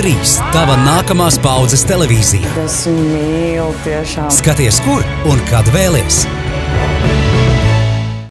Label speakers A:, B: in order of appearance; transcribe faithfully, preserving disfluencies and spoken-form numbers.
A: trīs – tava nākamās paaudzes televīzija.
B: Es viņu mīlu tiešām.
A: Skaties, kur un kad vēlies.